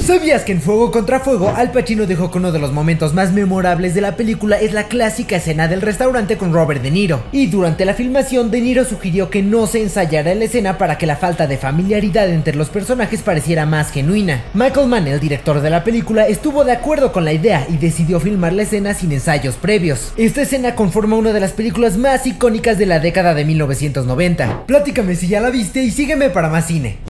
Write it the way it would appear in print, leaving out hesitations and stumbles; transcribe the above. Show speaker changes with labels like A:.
A: ¿Sabías que en Fuego contra Fuego Al Pacino dijo que uno de los momentos más memorables de la película es la clásica escena del restaurante con Robert De Niro? Y durante la filmación, De Niro sugirió que no se ensayara la escena para que la falta de familiaridad entre los personajes pareciera más genuina. Michael Mann, el director de la película, estuvo de acuerdo con la idea y decidió filmar la escena sin ensayos previos. Esta escena conforma una de las películas más icónicas de la década de 1990. Platícame si ya la viste y sígueme para más cine.